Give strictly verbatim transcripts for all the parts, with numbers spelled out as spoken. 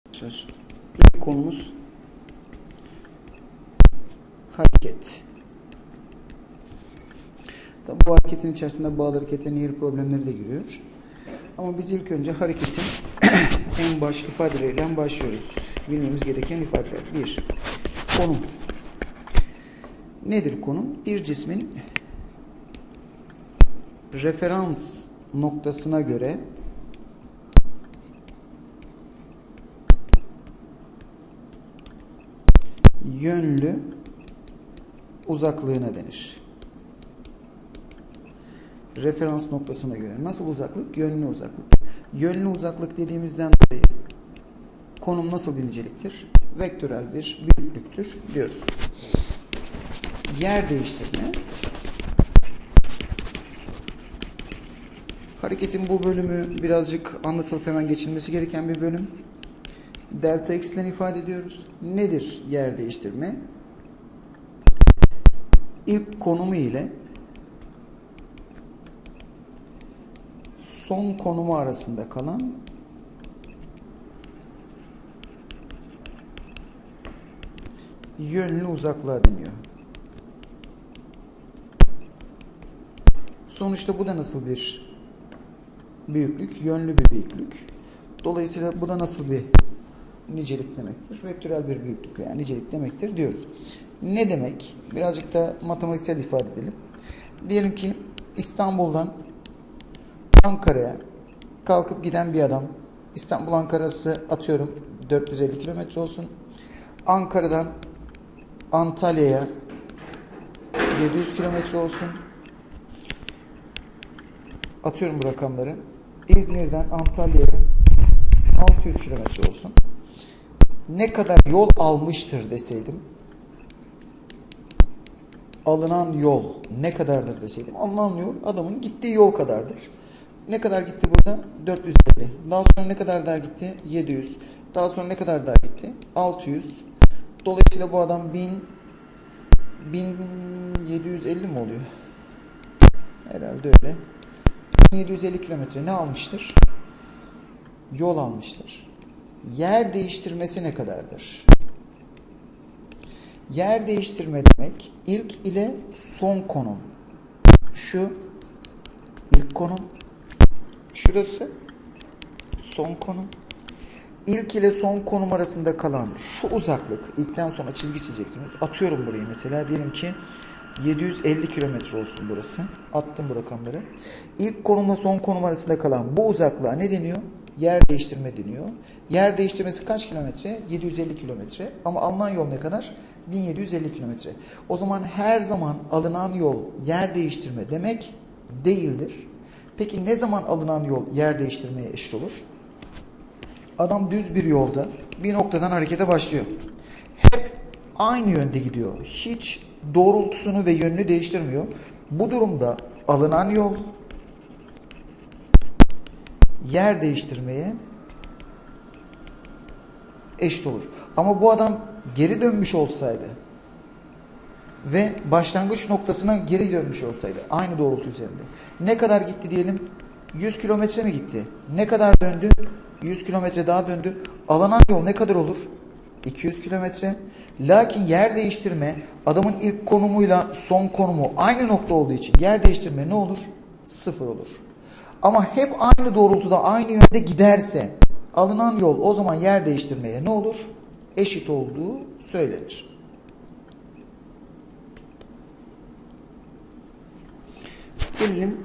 Arkadaşlar, ilk konumuz hareket. Tabi bu hareketin içerisinde bağlı hareket ve nehir problemleri de giriyor. Ama biz ilk önce hareketin en baş ifadeleriyle başlıyoruz. Bilmemiz gereken ifadeler. Bir, konum. Nedir konum? Bir cismin referans noktasına göre yönlü uzaklığına denir. Referans noktasına göre. Nasıl uzaklık? Yönlü uzaklık. Yönlü uzaklık dediğimizden dolayı konum nasıl bir niceliktir? Vektörel bir büyüklüktür diyoruz. Yer değiştirme. Hareketin bu bölümü birazcık anlatılıp hemen geçilmesi gereken bir bölüm. Delta x ile ifade ediyoruz. Nedir yer değiştirme? İlk konumu ile son konumu arasında kalan yönlü uzaklığa deniyor. Sonuçta bu da nasıl bir büyüklük? Yönlü bir büyüklük. Dolayısıyla bu da nasıl bir nicelik demektir? Vektörel bir büyüklük veya nicelik demektir diyoruz. Ne demek? Birazcık da matematiksel ifade edelim. Diyelim ki İstanbul'dan Ankara'ya kalkıp giden bir adam. İstanbul Ankara'sı atıyorum dört yüz elli kilometre olsun. Ankara'dan Antalya'ya yedi yüz kilometre olsun. Atıyorum bu rakamları. İzmir'den Antalya'ya altı yüz kilometre olsun. Ne kadar yol almıştır deseydim, alınan yol ne kadardır deseydim, alınan yol adamın gittiği yol kadardır. Ne kadar gitti burada? dört yüz elli. Daha sonra ne kadar daha gitti? yedi yüz. Daha sonra ne kadar daha gitti? altı yüz. Dolayısıyla bu adam bin bin yedi yüz elli mi oluyor? Herhalde öyle. bin yedi yüz elli kilometre ne almıştır? Yol almıştır. Yer değiştirmesi ne kadardır? Yer değiştirme demek ilk ile son konum. Şu ilk konum. Şurası son konum. İlk ile son konum arasında kalan şu uzaklık. İlkten sonra çizgi çizeceksiniz. Atıyorum burayı mesela. Diyelim ki yedi yüz elli kilometre olsun burası. Attım bu rakamları. İlk konumla son konum arasında kalan bu uzaklığa ne deniyor? Yer değiştirme deniyor. Yer değiştirmesi kaç kilometre? yedi yüz elli kilometre. Ama alınan yol ne kadar? bin yedi yüz elli kilometre. O zaman her zaman alınan yol yer değiştirme demek değildir. Peki ne zaman alınan yol yer değiştirmeye eşit olur? Adam düz bir yolda bir noktadan harekete başlıyor. Hep aynı yönde gidiyor. Hiç doğrultusunu ve yönünü değiştirmiyor. Bu durumda alınan yol yer değiştirmeye eşit olur. Ama bu adam geri dönmüş olsaydı ve başlangıç noktasına geri dönmüş olsaydı aynı doğrultu üzerinde ne kadar gitti diyelim? yüz kilometre mi gitti? Ne kadar döndü? yüz kilometre daha döndü. Alınan yol ne kadar olur? iki yüz kilometre. Lakin yer değiştirme adamın ilk konumuyla son konumu aynı nokta olduğu için yer değiştirme ne olur? Sıfır olur. Ama hep aynı doğrultuda aynı yönde giderse alınan yol o zaman yer değiştirmeye ne olur? Eşit olduğu söylenir. Gelelim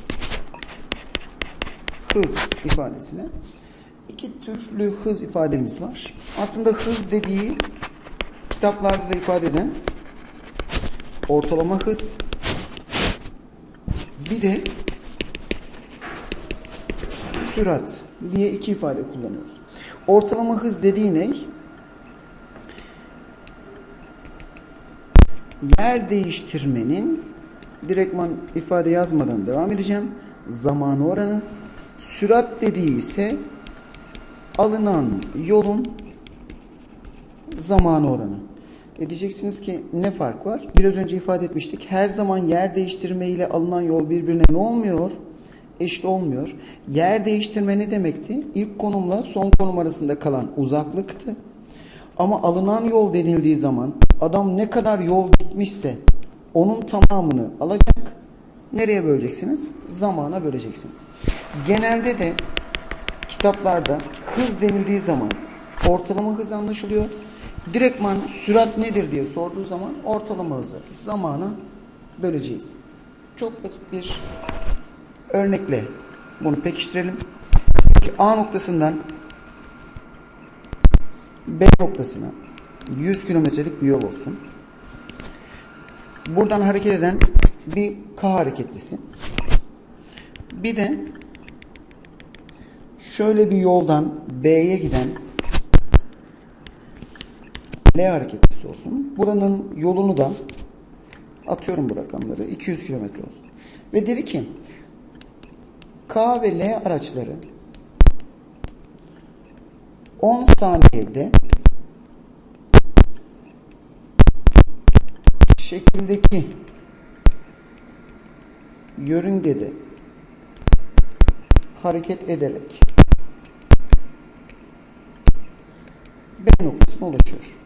hız ifadesine. İki türlü hız ifademiz var. Aslında hız dediği kitaplarda da ifade eden ortalama hız, bir de sürat diye iki ifade kullanıyoruz. Ortalama hız dediği ne? Yer değiştirmenin direktman ifade yazmadan devam edeceğim. Zamanı oranı. Sürat dediği ise alınan yolun zamanı oranı. E diyeceksiniz ki ne fark var? Biraz önce ifade etmiştik. Her zaman yer değiştirme ile alınan yol birbirine ne olmuyor? eşit olmuyor. Yer değiştirme ne demekti? İlk konumla son konum arasında kalan uzaklıktı. Ama alınan yol denildiği zaman adam ne kadar yol gitmişse onun tamamını alacak. Nereye böleceksiniz? Zamana böleceksiniz. Genelde de kitaplarda hız denildiği zaman ortalama hız anlaşılıyor. Direktman sürat nedir diye sorduğu zaman ortalama hızı zamana böleceğiz. Çok basit bir örnekle bunu pekiştirelim. A noktasından B noktasına yüz kilometrelik bir yol olsun. Buradan hareket eden bir K hareketlisi. Bir de şöyle bir yoldan B'ye giden L hareketlisi olsun. Buranın yolunu da atıyorum bu rakamları. iki yüz kilometre olsun. Ve dedi ki K ve L araçları on saniyede şekildeki yörüngede hareket ederek B noktasına ulaşıyor.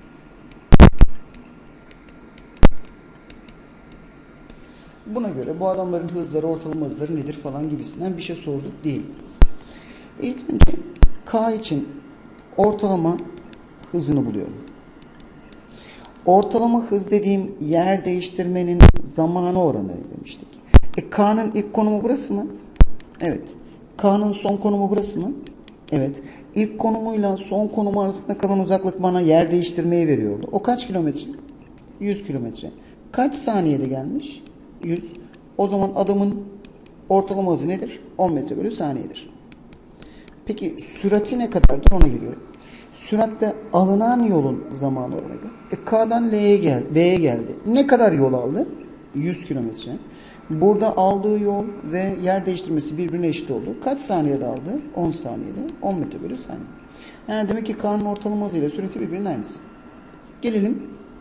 Buna göre bu adamların hızları, ortalama hızları nedir falan gibisinden bir şey sorduk değil. İlk önce K için ortalama hızını buluyorum. Ortalama hız dediğim yer değiştirmenin zamanı oranı demiştik. E, K'nın ilk konumu burası mı? Evet. K'nın son konumu burası mı? Evet. İlk konumuyla son konumu arasında kalan uzaklık bana yer değiştirmeyi veriyordu. O kaç kilometre? yüz kilometre. Kaç saniyede gelmiş? yüz. O zaman adamın ortalama hızı nedir? on metre bölü saniyedir. Peki sürati ne kadardır? Ona geliyorum. Süratte alınan yolun zamanı oranıydı. E, K'dan L'ye gel, B'ye geldi. Ne kadar yol aldı? yüz kilometre. Burada aldığı yol ve yer değiştirmesi birbirine eşit oldu. Kaç saniyede aldı? on saniyede. on metre bölü saniye. Yani demek ki K'nın ortalama hızıyla sürati birbirinin aynısı. Gelelim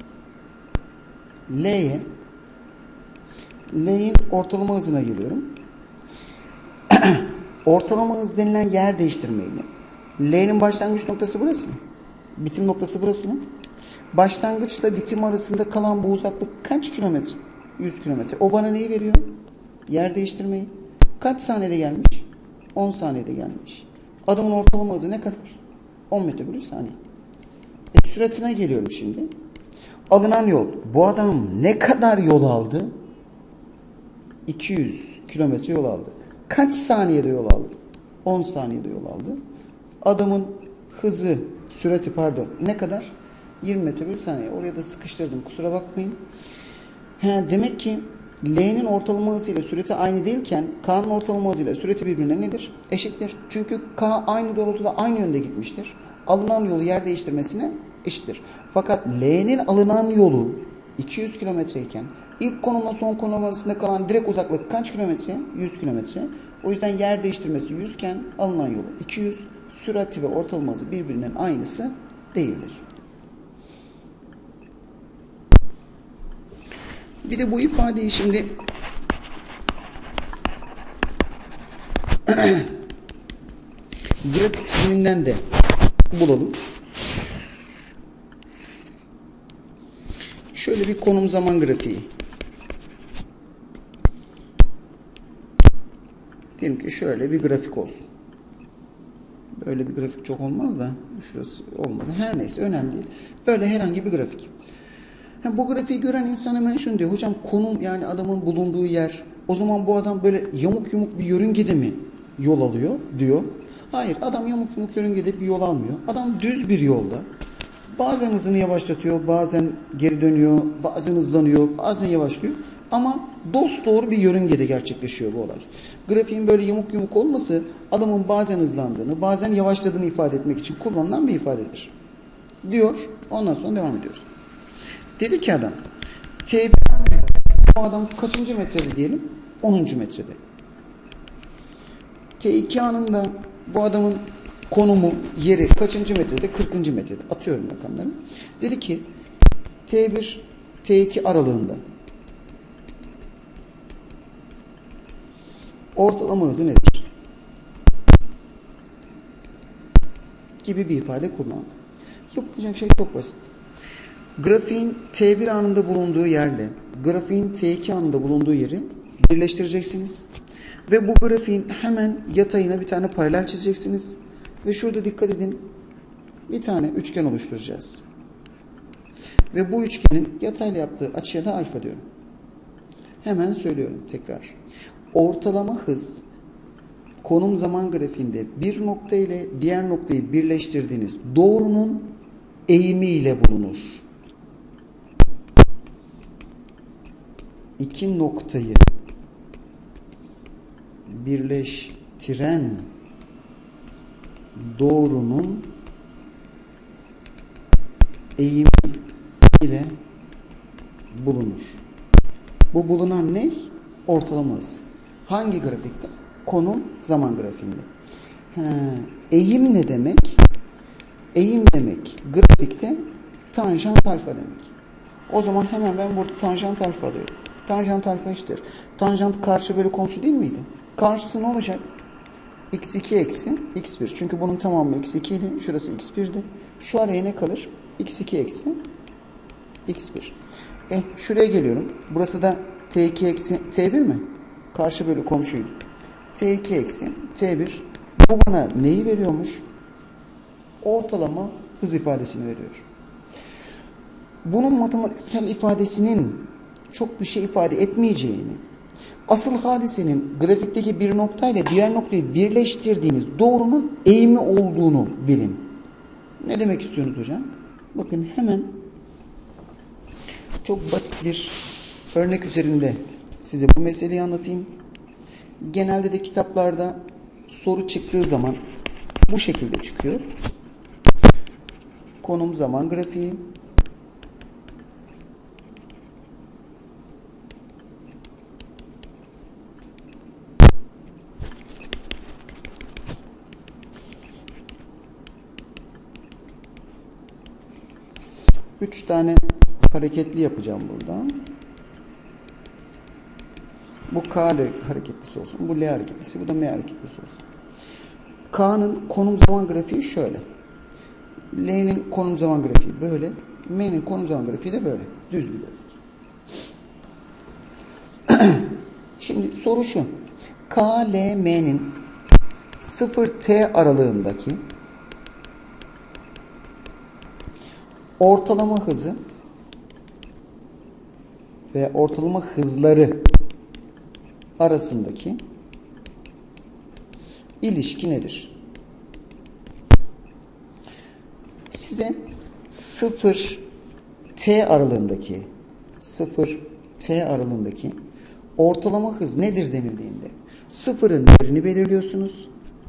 L'ye. L'nin ortalama hızına geliyorum. Ortalama hız denilen yer değiştirmeyle L'nin başlangıç noktası burası mı? Bitim noktası burası mı? Başlangıçla bitim arasında kalan bu uzaklık kaç kilometre? yüz kilometre. O bana neyi veriyor? Yer değiştirmeyi. Kaç saniyede gelmiş? on saniyede gelmiş. Adamın ortalama hızı ne kadar? on metre bölü saniye. E, süratine geliyorum şimdi. Alınan yol. Bu adam ne kadar yol aldı? iki yüz kilometre yol aldı. Kaç saniyede yol aldı? on saniyede yol aldı. Adamın hızı, sürati pardon ne kadar? yirmi metre bölü saniye. Oraya da sıkıştırdım. Kusura bakmayın. He, demek ki L'nin ortalama hızıyla sürati aynı değilken K'nın ortalama hızıyla sürati birbirine nedir? Eşittir. Çünkü K aynı doğrultuda aynı yönde gitmiştir. Alınan yolu yer değiştirmesine eşittir. Fakat L'nin alınan yolu iki yüz kilometre iken ilk konumla son konum arasında kalan direkt uzaklık kaç kilometre? yüz kilometre. O yüzden yer değiştirmesi yüz iken alınan yolu iki yüz. Sürati ve ortalama hızı birbirinin aynısı değildir. Bir de bu ifadeyi şimdi grafik çiziminden de bulalım. Şöyle bir konum zaman grafiği. Diyelim ki şöyle bir grafik olsun. Böyle bir grafik çok olmaz da şurası olmadı. Her neyse önemli değil. Böyle herhangi bir grafik. Yani bu grafiği gören insan hemen şunu diyor. Hocam konum yani adamın bulunduğu yer. O zaman bu adam böyle yamuk yumuk bir yörüngede mi yol alıyor diyor. Hayır, adam yamuk yumuk yörüngede bir yol almıyor. Adam düz bir yolda. Bazen hızını yavaşlatıyor, bazen geri dönüyor, bazen hızlanıyor, bazen yavaşlıyor. Ama dosdoğru bir yörüngede gerçekleşiyor bu olay. Grafiğin böyle yamuk yumuk olması adamın bazen hızlandığını, bazen yavaşladığını ifade etmek için kullanılan bir ifadedir. Diyor. Ondan sonra devam ediyoruz. Dedi ki adam T bir bu adam kaçıncı metrede diyelim? onuncu metrede. T iki anında bu adamın konumu, yeri kaçıncı metrede? kırkıncı metrede. Atıyorum rakamları. Dedi ki T bir T iki aralığında ortalama hızı nedir? Gibi bir ifade kullandım. Yapılacak şey çok basit. Grafiğin T bir anında bulunduğu yerle grafiğin T iki anında bulunduğu yeri birleştireceksiniz. Ve bu grafiğin hemen yatayına bir tane paralel çizeceksiniz. Ve şurada dikkat edin, bir tane üçgen oluşturacağız. Ve bu üçgenin yatayla yaptığı açıya da alfa diyorum. Hemen söylüyorum tekrar. Ortalama hız konum zaman grafiğinde bir nokta ile diğer noktayı birleştirdiğiniz doğrunun eğimi ile bulunur. İki noktayı birleştiren doğrunun eğimi ile bulunur. Bu bulunan ne? Ortalama hız. Hangi grafikte? Konum zaman grafiğinde. He, eğim ne demek? Eğim demek grafikte tanjant alfa demek. O zaman hemen ben burada tanjant alfa alıyorum. Tanjant alfa eşittir. Tanjant karşı bölü komşu değil miydi? Karşısı ne olacak? x iki eksi x bir. Çünkü bunun tamamı x iki idi. Şurası x bir'di. Şu araya ne kalır? x iki eksi x bir. Eh, şuraya geliyorum. Burası da t iki eksi t bir mi? Karşı bölü komşuydu. t iki eksi t bir. Bu bana neyi veriyormuş? Ortalama hız ifadesini veriyor. Bunun matematiksel ifadesinin çok bir şey ifade etmeyeceğini, asıl hadisenin grafikteki bir noktayla diğer noktayı birleştirdiğiniz doğrunun eğimi olduğunu bilin. Ne demek istiyorsunuz hocam? Bakın hemen çok basit bir örnek üzerinde size bu meseleyi anlatayım. Genelde de kitaplarda soru çıktığı zaman bu şekilde çıkıyor. Konum zaman grafiği. Üç tane hareketli yapacağım burada. Bu K hareketlisi olsun. Bu L hareketlisi. Bu da M hareketlisi olsun. K'nın konum zaman grafiği şöyle. L'nin konum zaman grafiği böyle. M'nin konum zaman grafiği de böyle. Düz bir grafik. Şimdi soru şu. K, L, M'nin sıfır T aralığındaki ortalama hızı ve ortalama hızları arasındaki ilişki nedir? Size sıfır T aralığındaki sıfır T aralığındaki ortalama hız nedir denildiğinde sıfırın yerini belirliyorsunuz.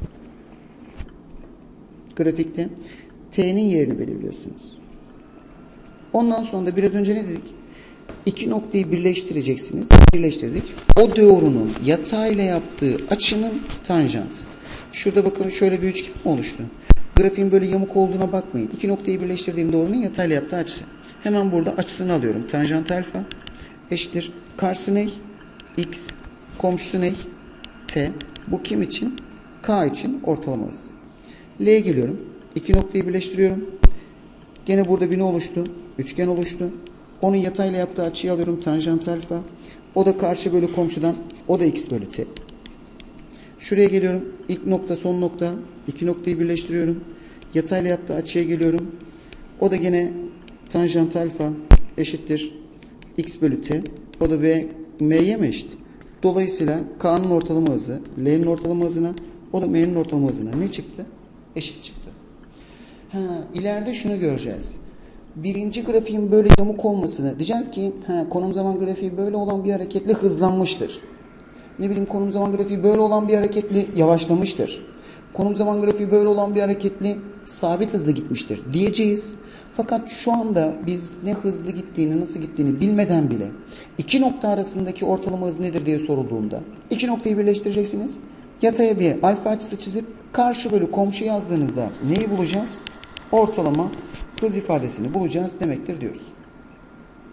Grafikte T'nin yerini belirliyorsunuz. Ondan sonra da biraz önce ne dedik? İki noktayı birleştireceksiniz. Birleştirdik. O doğrunun yatayla yaptığı açının tanjantı. Şurada bakın şöyle bir üçgen mi oluştu? Grafiğin böyle yamuk olduğuna bakmayın. İki noktayı birleştirdiğim doğrunun yatayla yaptığı açısı. Hemen burada açısını alıyorum. Tanjant alfa eşittir. Karşısı ne? X. Komşusu ne? T. Bu kim için? K için ortalama hız. L'ye geliyorum. İki noktayı birleştiriyorum. Gene burada bir ne oluştu? Üçgen oluştu. Onun yatayla yaptığı açıyı alıyorum. Tanjant alfa. O da karşı bölü komşudan. O da x bölü t. Şuraya geliyorum. İlk nokta son nokta. İki noktayı birleştiriyorum. Yatayla yaptığı açıya geliyorum. O da gene tanjant alfa eşittir x bölü t. O da v m'ye mi eşit? Dolayısıyla K'nın ortalama hızı L'nin ortalama hızına, o da M'nin ortalama hızına ne çıktı? Eşit çıktı. Ha, ileride şunu göreceğiz. Birinci grafiğin böyle yamuk olmasını diyeceğiz ki ha, konum zaman grafiği böyle olan bir hareketle hızlanmıştır. Ne bileyim konum zaman grafiği böyle olan bir hareketle yavaşlamıştır. Konum zaman grafiği böyle olan bir hareketle sabit hızlı gitmiştir diyeceğiz. Fakat şu anda biz ne hızlı gittiğini, nasıl gittiğini bilmeden bile iki nokta arasındaki ortalama hız nedir diye sorulduğunda iki noktayı birleştireceksiniz. Yataya bir alfa açısı çizip karşı bölü komşu yazdığınızda neyi bulacağız? Ortalama hız ifadesini bulacağız demektir diyoruz.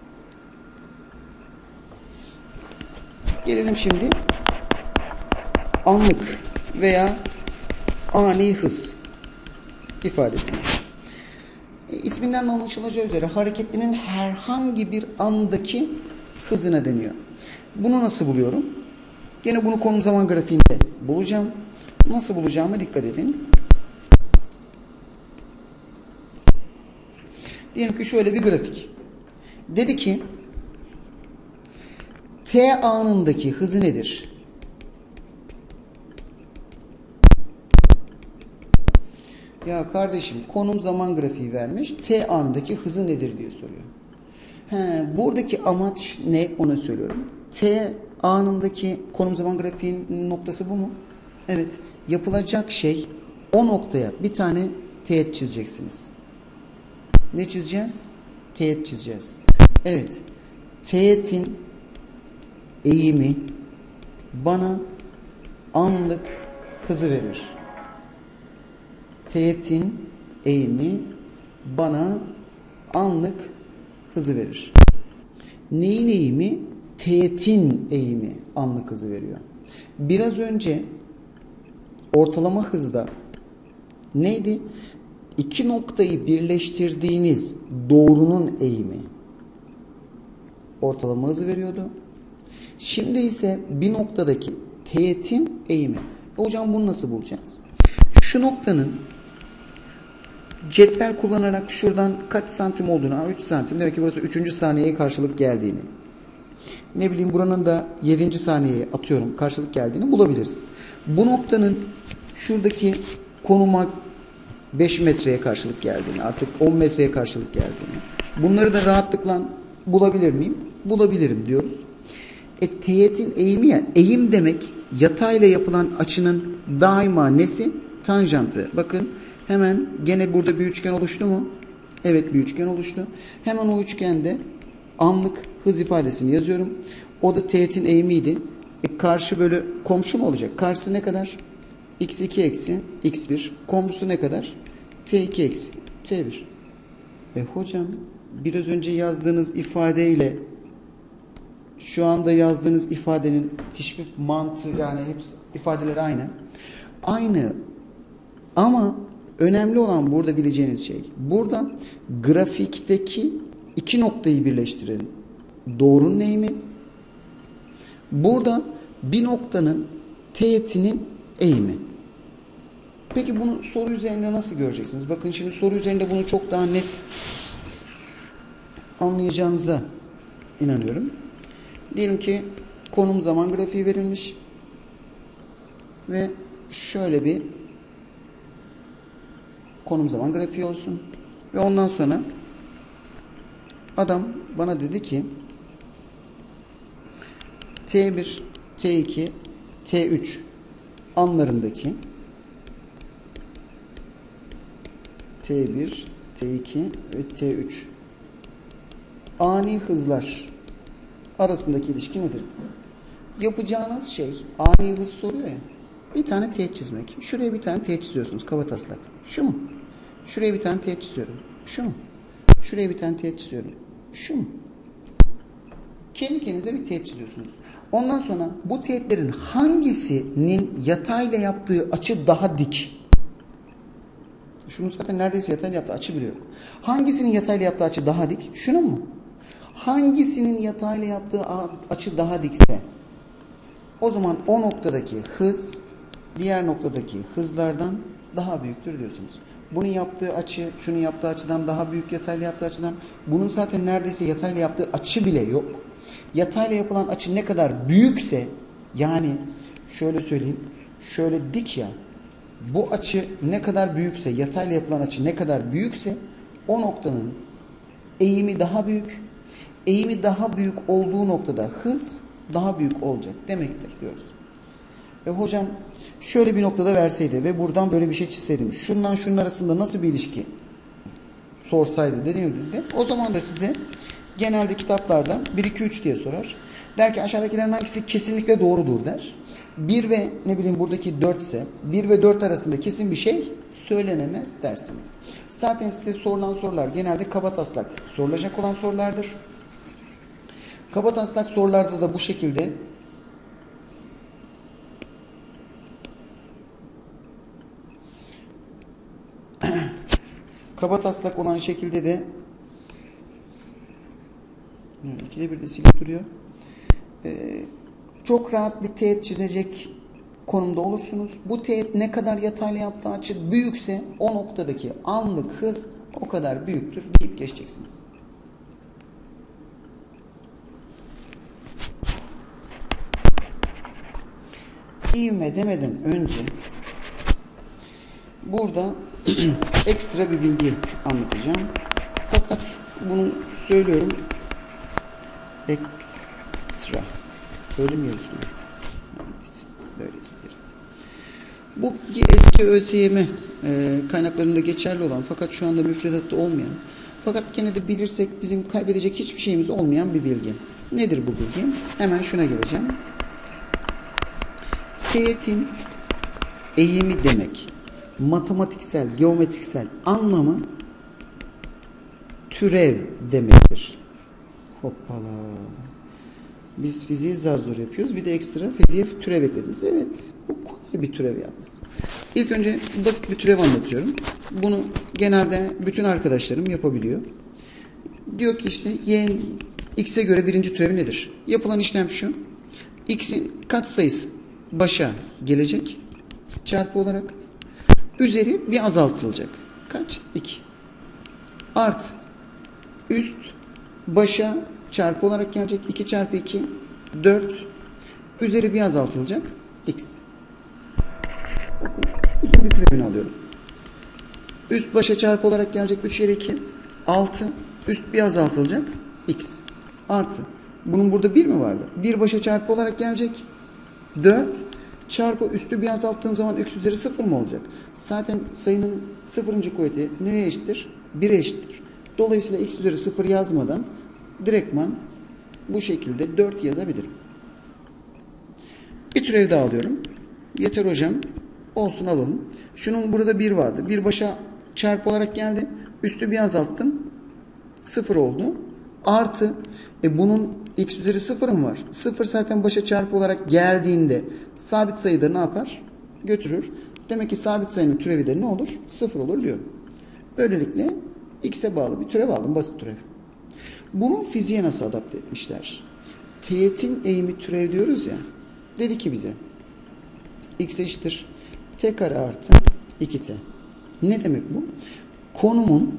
Gelelim şimdi anlık veya ani hız ifadesi. E, isminden anlaşılacağı üzere hareketlinin herhangi bir andaki hızına deniyor. Bunu nasıl buluyorum? Gene bunu konum zaman grafiğinde bulacağım. Nasıl bulacağıma dikkat edin. Diyelim ki şöyle bir grafik. Dedi ki t anındaki hızı nedir? Ya kardeşim konum zaman grafiği vermiş. T anındaki hızı nedir diye soruyor. He, buradaki amaç ne onu söylüyorum. T anındaki konum zaman grafiğinin noktası bu mu? Evet. Yapılacak şey o noktaya bir tane teğet çizeceksiniz. Ne çizeceğiz? Teğet çizeceğiz. Evet. Teğetin eğimi bana anlık hızı verir. Teğetin eğimi bana anlık hızı verir. Neyin eğimi? Teğetin eğimi anlık hızı veriyor. Biraz önce ortalama hızda neydi? İki noktayı birleştirdiğiniz doğrunun eğimi ortalama hızı veriyordu. Şimdi ise bir noktadaki teğetin eğimi. Hocam bunu nasıl bulacağız? Şu noktanın cetvel kullanarak şuradan kaç santim olduğunu, üç santim, demek ki burası üçüncü saniyeye karşılık geldiğini, ne bileyim buranın da yedinci saniyeye atıyorum karşılık geldiğini bulabiliriz. Bu noktanın şuradaki konuma beş metreye karşılık geldiğini, artık on metreye karşılık geldiğini, bunları da rahatlıkla bulabilir miyim? Bulabilirim diyoruz. E, teğetin eğimi ya, eğim demek yatayla yapılan açının daima nesi? Tanjantı. Bakın hemen gene burada bir üçgen oluştu mu? Evet, bir üçgen oluştu. Hemen o üçgende anlık hız ifadesini yazıyorum. O da teğetin eğimiydi. E, karşı bölü komşu mu olacak? Karşısı ne kadar? x iki eksi x bir. Komşusu ne kadar? t iki eksi t bir. E hocam biraz önce yazdığınız ifadeyle şu anda yazdığınız ifadenin hiçbir mantığı, yani hepsi ifadeler aynı. Aynı ama önemli olan burada bileceğiniz şey, burada grafikteki iki noktayı birleştirelim. Doğrunun eğimi. Burada bir noktanın teğetinin eğimi. Peki bunu soru üzerinde nasıl göreceksiniz? Bakın şimdi soru üzerinde bunu çok daha net anlayacağınıza inanıyorum. Diyelim ki konum zaman grafiği verilmiş ve şöyle bir konum zaman grafiği olsun ve ondan sonra adam bana dedi ki T bir, T iki, T üç anlarındaki T bir, T iki ve T üç ani hızlar arasındaki ilişki nedir? Yapacağınız şey, ani hız soruyor ya, bir tane teğet çizmek. Şuraya bir tane teğet çiziyorsunuz kabataslak. Şu mu? Şuraya bir tane teğet çiziyorum. Şu mu? Şuraya bir tane teğet çiziyorum. Şu mu? Kendi kendinize bir teğet çiziyorsunuz. Ondan sonra bu teğetlerin hangisinin yatayla yaptığı açı daha dik? Şunun zaten neredeyse yatayla yaptığı açı bile yok. Hangisinin yatayla yaptığı açı daha dik? Şunun mu? Hangisinin yatayla yaptığı açı daha dikse o zaman o noktadaki hız diğer noktadaki hızlardan daha büyüktür diyorsunuz. Bunun yaptığı açı, şunun yaptığı açıdan daha büyük yatayla yaptığı açıdan. Bunun zaten neredeyse yatayla yaptığı açı bile yok. Yatayla yapılan açı ne kadar büyükse, yani şöyle söyleyeyim, şöyle dik ya, bu açı ne kadar büyükse, yatayla yapılan açı ne kadar büyükse o noktanın eğimi daha büyük. Eğimi daha büyük olduğu noktada hız daha büyük olacak demektir diyoruz. E hocam şöyle bir noktada verseydi ve buradan böyle bir şey çizseydim, şundan şunun arasında nasıl bir ilişki sorsaydı dediğimde, o zaman da size genelde kitaplarda bir iki üç diye sorar. Der ki aşağıdakilerin hangisi kesinlikle doğrudur der. bir ve ne bileyim buradaki dört ise bir ve dört arasında kesin bir şey söylenemez dersiniz. Zaten size sorulan sorular genelde kabataslak sorulacak olan sorulardır. Kabataslak sorularda da bu şekilde Kabataslak olan şekilde de ikide bir de silip duruyor. Ee, çok rahat bir teğet çizecek konumda olursunuz. Bu teğet ne kadar yatayla yaptığı açı büyükse o noktadaki anlık hız o kadar büyüktür deyip geçeceksiniz. İvme demeden önce burada ekstra bir bilgi anlatacağım. Fakat bunu söylüyorum. Ekstra. Öyle mi yazılıyor? Böyle yazılıyor. Bu bilgi eski ÖSYM e, kaynaklarında geçerli olan fakat şu anda müfredatta olmayan fakat gene de bilirsek bizim kaybedecek hiçbir şeyimiz olmayan bir bilgi. Nedir bu bilgi? Hemen şuna geleceğim. Teğetin eğimi demek. Matematiksel, geometriksel anlamı türev demektir. Hoppala. Biz fiziği zar zor yapıyoruz. Bir de ekstra fiziğe türev eklediniz. Evet. Bu kolay bir türev yalnız. İlk önce basit bir türev anlatıyorum. Bunu genelde bütün arkadaşlarım yapabiliyor. Diyor ki işte y, x'e göre birinci türevi nedir? Yapılan işlem şu. X'in katsayısı başa gelecek. Çarpı olarak. Üzeri bir azaltılacak. Kaç? iki. Art. Üst. Başa çarpı olarak gelecek. iki çarpı iki. dört. Üzeri bir azaltılacak. X. İkinci türevini alıyorum. Üst başa çarpı olarak gelecek. üç kere iki. altı. Üst bir azaltılacak. X. Artı. Bunun burada bir mi vardı? bir başa çarpı olarak gelecek. dört. Çarpı üstü bir azalttığım zaman x üzeri sıfır mı olacak? Zaten sayının sıfırıncı kuvveti neye eşittir? bire eşittir. Dolayısıyla x üzeri sıfır yazmadan direktman bu şekilde dört yazabilirim. Bir türev daha alıyorum. Yeter hocam. Olsun alalım. Şunun burada bir vardı. bir başa çarpı olarak geldi. Üstü bir azalttım. sıfır oldu. Artı e bunun x üzeri sıfır mı var? sıfır zaten başa çarpı olarak geldiğinde sabit sayıda ne yapar? Götürür. Demek ki sabit sayının türevi de ne olur? sıfır olur diyor. Böylelikle x'e bağlı bir türev aldım. Basit türev. Bunu fiziğe nasıl adapte etmişler? Teğetin eğimi türev diyoruz ya. Dedi ki bize x eşittir t kare artı iki t. Ne demek bu? Konumun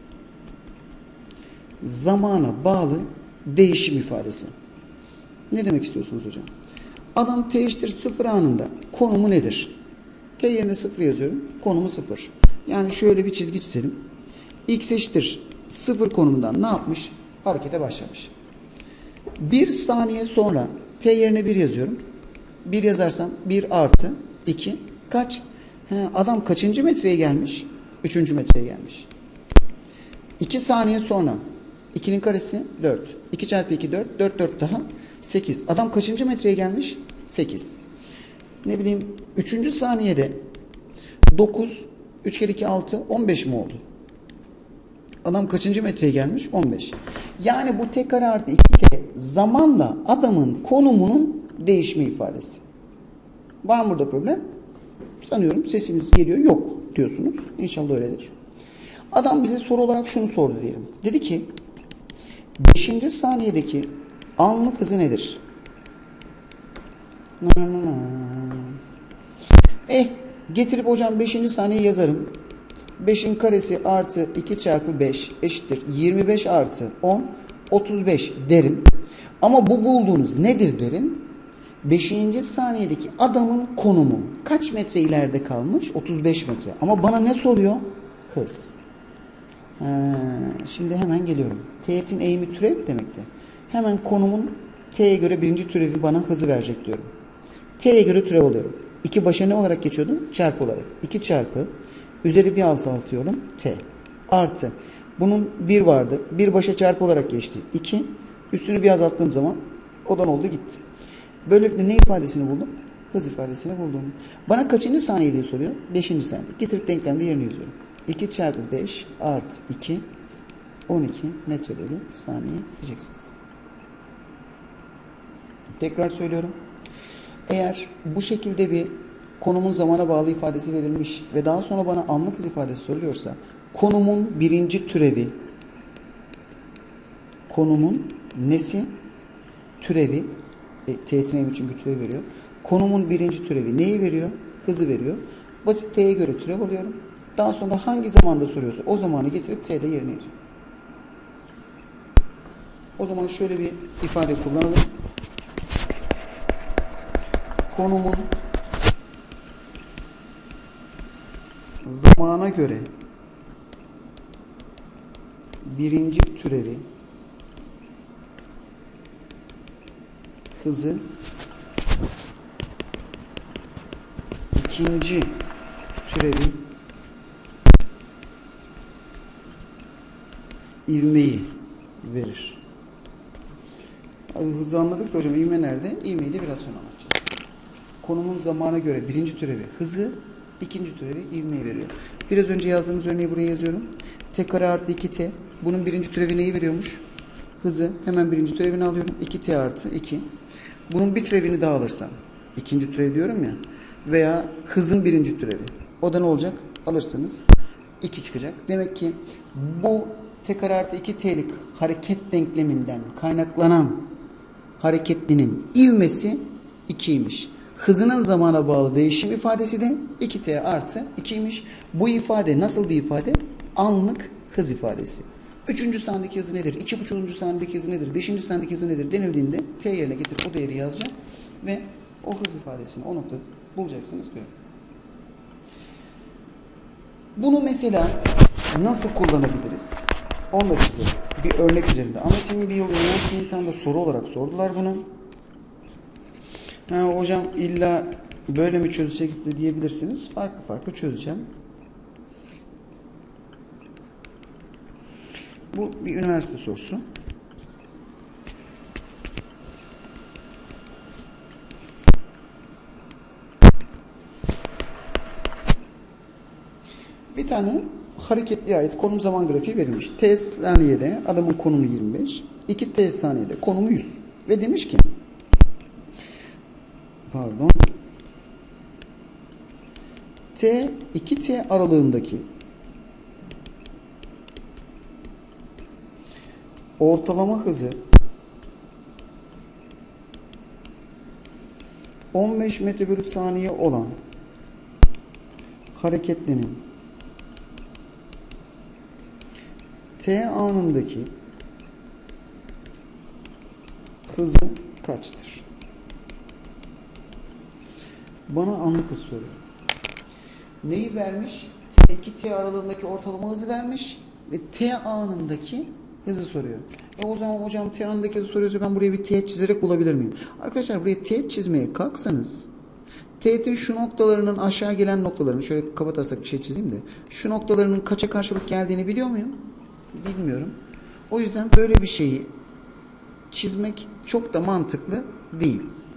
zamana bağlı değişim ifadesi. Ne demek istiyorsunuz hocam? Adam t eşittir sıfır anında konumu nedir? T yerine sıfır yazıyorum. Konumu sıfır. Yani şöyle bir çizgi çizelim. X eşittir sıfır konumundan ne yapmış? Harekete başlamış. Bir saniye sonra t yerine bir yazıyorum. bir yazarsam bir artı iki. Kaç? He, adam kaçıncı metreye gelmiş? Üçüncü metreye gelmiş. iki saniye sonra ikinin karesi dört. iki çarpı iki dört. dört dört daha sekiz. Adam kaçıncı metreye gelmiş? sekiz. Ne bileyim üçüncü saniyede dokuz. üç kere iki altı. on beş mi oldu? Adam kaçıncı metreye gelmiş? on beş. Yani bu t kare artı iki t zamanla adamın konumunun değişme ifadesi. Var mı burada problem? Sanıyorum sesiniz geliyor. Yok diyorsunuz. İnşallah öyledir. Adam bize soru olarak şunu sordu diyelim. Dedi ki beşinci saniyedeki anlık hızı nedir? Eh getirip hocam beşinci saniye yazarım. beşin karesi artı iki çarpı beş eşittir yirmi beş artı on otuz beş derim. Ama bu bulduğunuz nedir derim. beşinci saniyedeki adamın konumu kaç metre ileride kalmış? otuz beş metre. Ama bana ne soruyor? Hız. Ha, şimdi hemen geliyorum. Teğetin eğimi türev demekti. Hemen konumun t'ye göre birinci türevi bana hızı verecek diyorum. T'ye göre türev alıyorum. iki başa ne olarak geçiyordu? Çarpı olarak. iki çarpı üzeri bir azaltıyorum. T. Artı. Bunun bir vardı. bir başa çarpı olarak geçti. iki. Üstünü bir azalttığım zaman odan oldu gitti. Böylelikle ne ifadesini buldum? Hız ifadesini buldum. Bana kaçıncı saniye diye soruyor? beşinci saniye. Getirip denklemde yerini yazıyorum. iki çarpı beş artı iki on iki metre bölü saniye diyeceksiniz. Tekrar söylüyorum. Eğer bu şekilde bir konumun zamana bağlı ifadesi verilmiş ve daha sonra bana anlık hız ifadesi soruluyorsa Konumun birinci türevi. Konumun nesi? Türevi. E, teğetin eğimi çünkü türev veriyor. Konumun birinci türevi neyi veriyor? Hızı veriyor. Basit t'ye göre türev alıyorum. Daha sonra hangi zamanda soruyorsa o zamanı getirip t'de yerine yazıyorum. O zaman şöyle bir ifade kullanalım. Konumun zamana göre birinci türevi hızı ikinci türevi ivmeyi verir. Hadi hızı anladık da hocam ivme nerede? İvmeyi de biraz sonra anlatacağız. Konumun zamana göre birinci türevi hızı, ikinci türevi ivmeyi veriyor. Biraz önce yazdığımız örneği buraya yazıyorum. T kare artı iki t. Bunun birinci türevi neyi veriyormuş? Hızı. Hemen birinci türevini alıyorum. iki t artı iki. Bunun bir türevini daha alırsam. İkinci türev diyorum ya. Veya hızın birinci türevi. O da ne olacak? Alırsanız iki çıkacak. Demek ki bu t kare artı iki t'lik hareket denkleminden kaynaklanan hareketlinin ivmesi ikiymiş. Hızının zamana bağlı değişim ifadesi de iki t artı ikiymiş. Bu ifade nasıl bir ifade? Anlık hız ifadesi. Üçüncü saniyedeki hızı nedir? İki buçuğuncu saniyedeki hızı nedir? Beşinci saniyedeki hızı nedir? Denildiğinde t yerine getirip o değeri yazacağım. Ve o hız ifadesini o noktada bulacaksınız diyor. Bunu mesela nasıl kullanabiliriz? Onu da size bir örnek üzerinde anlatayım. Bir yıl üniversite imtihanında soru olarak sordular bunu. Ha, hocam illa böyle mi çözeceksiniz de diyebilirsiniz. Farklı farklı çözeceğim. Bu bir üniversite sorusu. Bir tane hareketliye ait konum zaman grafiği verilmiş. T saniyede adamın konumu yirmi beş. iki t saniyede konumu yüz. Ve demiş ki pardon T iki t aralığındaki ortalama hızı on beş metre bölü saniye olan hareketlinin t anındaki hızı kaçtır? Bana anlık hız soruyor. Neyi vermiş? T iki t aralığındaki ortalama hızı vermiş ve t anındaki hızı soruyor. E o zaman hocam t anındaki hızı soruyorsa ben buraya bir teğet çizerek bulabilir miyim? Arkadaşlar buraya teğet çizmeye kalksanız teğetin şu noktalarının aşağı gelen noktalarını şöyle kabataslak bir şey çizeyim de şu noktalarının kaça karşılık geldiğini biliyor muyum? Bilmiyorum. O yüzden böyle bir şeyi çizmek çok da mantıklı değil.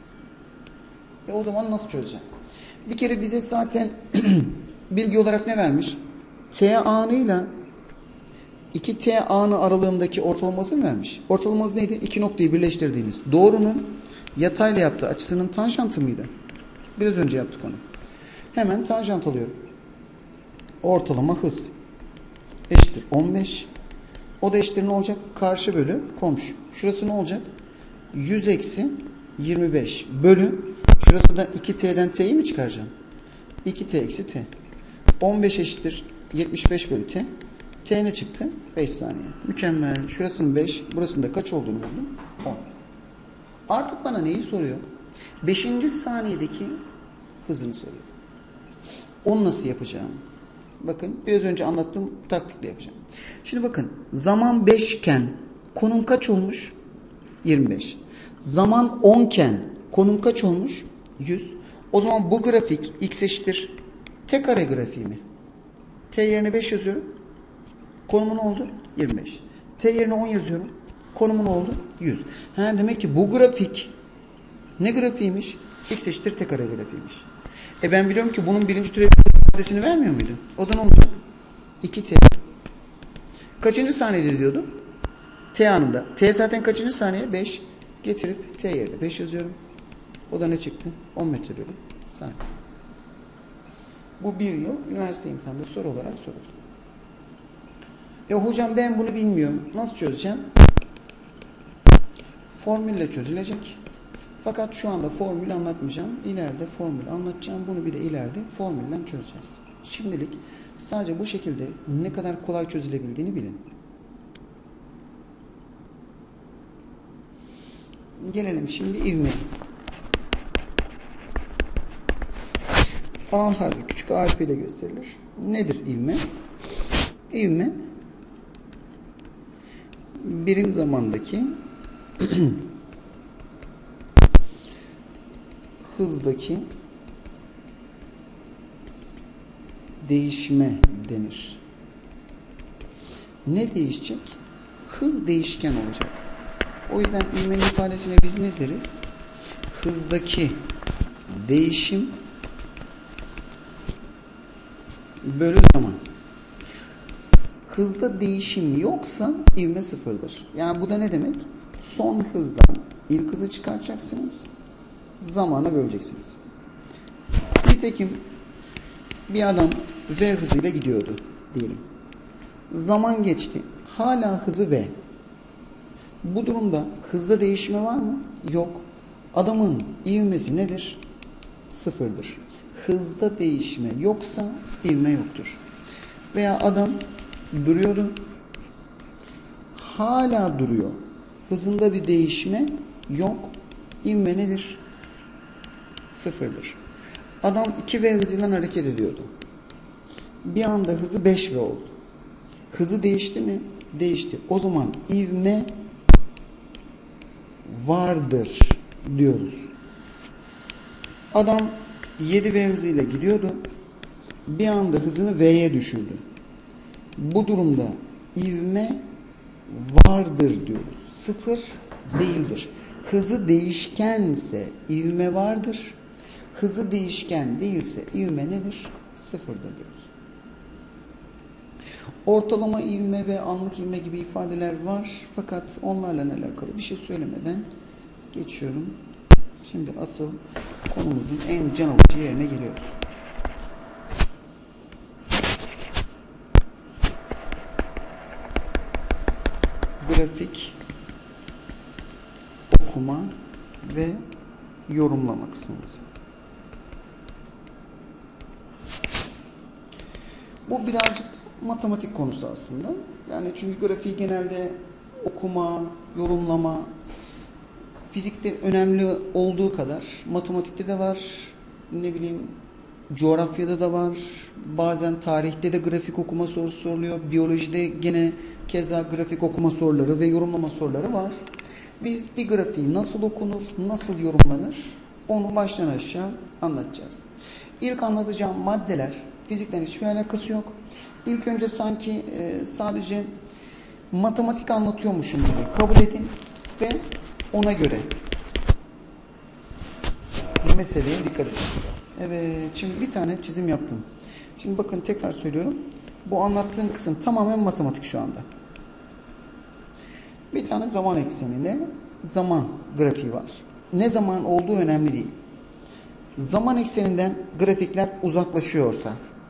E o zaman nasıl çözeceğim? Bir kere bize zaten bilgi olarak ne vermiş? T anıyla iki t anı aralığındaki ortalaması mı vermiş? Ortalaması neydi? İki noktayı birleştirdiğimiz doğrunun yatayla yaptığı açısının tanjantı mıydı? Biraz önce yaptık onu. Hemen tanjant alıyorum. Ortalama hız eşittir on beş. O da eşittir ne olacak? Karşı bölü komşu. Şurası ne olacak? yüz eksi yirmi beş bölü. Şurası da iki t'den t'yi mi çıkaracağım? iki t eksi t. on beş eşittir yetmiş beş bölü t. T ne çıktı? beş saniye. Mükemmel. Şurasının beş. Burasının da kaç olduğunu buldum? on. Artık bana neyi soruyor? beşinci saniyedeki hızını soruyor. Onu nasıl yapacağım? Bakın biraz önce anlattığım taktikle yapacağım. Şimdi bakın zaman beş iken konum kaç olmuş? yirmi beş. Zaman on iken konum kaç olmuş? yüz. O zaman bu grafik x eşittir t kare grafiği mi? T yerine beş yazıyorum. Konumu ne oldu? yirmi beş. T yerine on yazıyorum. Konumu ne oldu? yüz. Ha, demek ki bu grafik ne grafiğiymiş? X eşittir t kare grafiğiymiş. E ben biliyorum ki bunun birinci türev ifadesini vermiyor muydu? O da ne olacak? iki t. Kaçıncı saniyede diyordum? T anında. T zaten kaçıncı saniye? beş. Getirip t yerine beş yazıyorum. O da ne çıktı? on metre bölü saniye. Bu bir yıl üniversite imtihanında soru olarak soruldu. E hocam ben bunu bilmiyorum. Nasıl çözeceğim? Formülle çözülecek. Fakat şu anda formül anlatmayacağım. İleride formül anlatacağım. Bunu bir de ileride formülden çözeceğiz. Şimdilik sadece bu şekilde ne kadar kolay çözülebildiğini bilin. Gelelim şimdi ivme. A harfi küçük A harfiyle gösterilir. Nedir ivme? İvme birim zamandaki hızdaki değişime denir. Ne değişecek? Hız değişken olacak. O yüzden ivmenin ifadesine biz ne deriz? Hızdaki değişim bölü zaman. Hızda değişim yoksa ivme sıfırdır. Yani bu da ne demek? Son hızdan ilk hızı çıkaracaksınız. Zamana böleceksiniz. Nitekim bir adam V hızıyla gidiyordu diyelim. Zaman geçti. Hala hızı V. Bu durumda hızda değişme var mı? Yok. Adamın ivmesi nedir? Sıfırdır. Hızda değişme yoksa ivme yoktur. Veya adam duruyordu. Hala duruyor. Hızında bir değişme yok. İvme nedir? Sıfırdır. Adam iki V hızıyla hareket ediyordu. Bir anda hızı beş V oldu. Hızı değişti mi? Değişti. O zaman ivme vardır diyoruz. Adam yedi V hızıyla gidiyordu. Bir anda hızını V'ye düşürdü. Bu durumda ivme vardır diyoruz. Sıfır değildir. Hızı değişkense ivme vardır. Hızı değişken değilse ivme nedir? Sıfırdır diyoruz. Ortalama ivme ve anlık ivme gibi ifadeler var. Fakat onlarla alakalı bir şey söylemeden geçiyorum. Şimdi asıl konumuzun en can alıcı yerine geliyoruz. Grafik okuma ve yorumlama kısmımız. Bu birazcık matematik konusu aslında. Yani çünkü grafiği genelde okuma, yorumlama, fizikte önemli olduğu kadar matematikte de var, ne bileyim coğrafyada da var, bazen tarihte de grafik okuma sorusu soruluyor, biyolojide gene keza grafik okuma soruları ve yorumlama soruları var. Biz bir grafiği nasıl okunur, nasıl yorumlanır onu baştan aşağı anlatacağız. İlk anlatacağım maddeler fizikten hiçbir alakası yok. İlk önce sanki e, sadece matematik anlatıyormuşum gibi kabul edin ve ona göre meseleye dikkat edin. Evet, şimdi bir tane çizim yaptım. Şimdi bakın tekrar söylüyorum. Bu anlattığım kısım tamamen matematik şu anda. Bir tane zaman ekseninde zaman grafiği var. Ne zaman olduğu önemli değil. Zaman ekseninden grafikler uzaklaşıyorsa,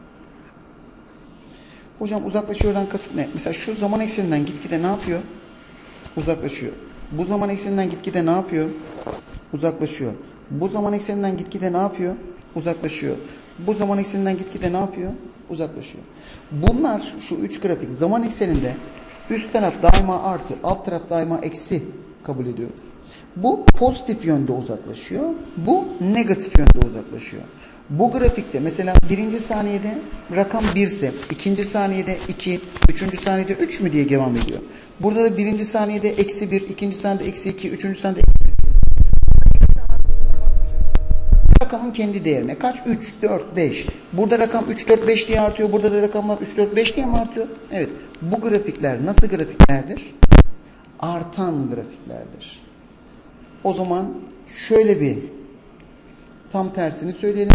hocam uzaklaşıyordan kasıt ne? Mesela şu zaman ekseninden gitgide ne yapıyor? Uzaklaşıyor. Bu zaman ekseninden gitgide ne yapıyor? Uzaklaşıyor. Bu zaman ekseninden gitgide ne yapıyor? Uzaklaşıyor. Bu zaman ekseninden gitgide ne yapıyor? Uzaklaşıyor. Bunlar şu üç grafik zaman ekseninde üst taraf daima artı, alt taraf daima eksi kabul ediyoruz. Bu pozitif yönde uzaklaşıyor. Bu negatif yönde uzaklaşıyor. Bu grafikte mesela birinci saniyede rakam bir ise ikinci saniyede iki, üçüncü saniyede üç mü diye devam ediyor. Burada da birinci saniyede eksi bir, ikinci saniyede eksi iki, üçüncü saniyede rakamın kendi değerine. Kaç? üç, dört, beş. Burada rakam üç, dört, beş diye artıyor. Burada da rakamlar üç, dört, beş diye mi artıyor? Evet. Bu grafikler nasıl grafiklerdir? Artan grafiklerdir. O zaman şöyle bir tam tersini söyleyelim.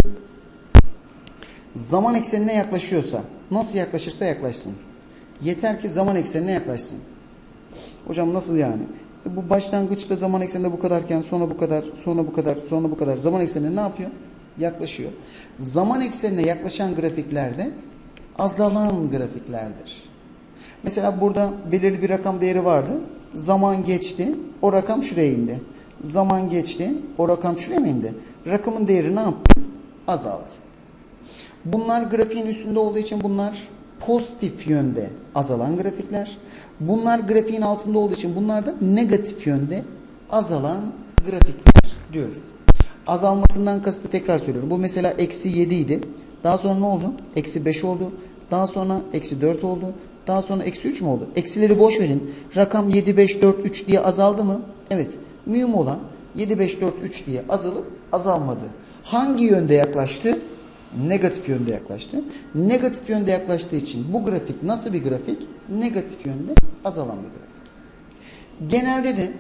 Zaman eksenine yaklaşıyorsa, nasıl yaklaşırsa yaklaşsın. Yeter ki zaman eksenine yaklaşsın. Hocam nasıl yani? E bu başlangıçta zaman ekseninde bu kadarken sonra bu kadar, sonra bu kadar, sonra bu kadar. Zaman eksenine ne yapıyor? Yaklaşıyor. Zaman eksenine yaklaşan grafiklerde azalan grafiklerdir. Mesela burada belirli bir rakam değeri vardı. Zaman geçti. O rakam şuraya indi. Zaman geçti. O rakam şuraya mı indi? Rakamın değeri ne yaptı? Azaldı. Bunlar grafiğin üstünde olduğu için bunlar pozitif yönde azalan grafikler. Bunlar grafiğin altında olduğu için bunlar da negatif yönde azalan grafikler diyoruz. Azalmasından kasıtı tekrar söylüyorum. Bu mesela eksi yedi idi. Daha sonra ne oldu? Eksi beş oldu. Daha sonra eksi dört oldu. Daha sonra eksi üç mü oldu? Eksileri boş verin. Rakam yedi, beş, dört, üç diye azaldı mı? Evet. Mühim olan yedi, beş, dört, üç diye azalıp azalmadı. Hangi yönde yaklaştı? Negatif yönde yaklaştı. Negatif yönde yaklaştığı için bu grafik nasıl bir grafik? Negatif yönde azalan bir grafik. Genelde de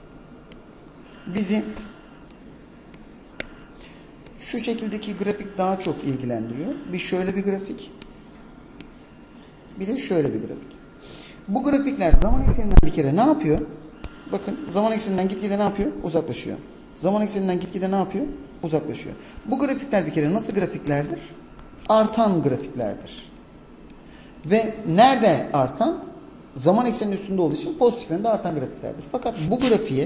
bizi şu şekildeki grafik daha çok ilgilendiriyor. Bir şöyle bir grafik. Bir de şöyle bir grafik. Bu grafikler zaman ekseninden bir kere ne yapıyor? Bakın zaman ekseninden gitgide ne yapıyor? Uzaklaşıyor. Zaman ekseninden gitgide ne yapıyor? Uzaklaşıyor. Bu grafikler bir kere nasıl grafiklerdir? Artan grafiklerdir. Ve nerede artan? Zaman ekseninin üstünde olduğu için pozitif yönde artan grafiklerdir. Fakat bu grafiğe